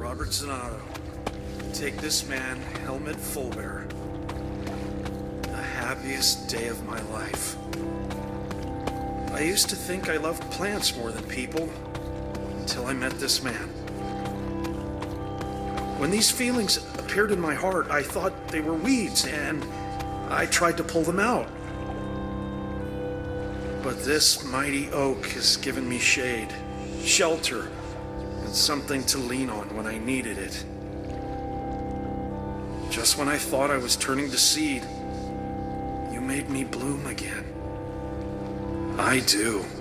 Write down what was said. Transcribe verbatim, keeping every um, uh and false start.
Robert Zanotto. Take this man, Helmut Fulbear. The happiest day of my life. I used to think I loved plants more than people, until I met this man. When these feelings appeared in my heart, I thought they were weeds, and I tried to pull them out. But this mighty oak has given me shade, shelter, and something to lean on when I needed it. Just when I thought I was turning to seed, you made me bloom again. I do.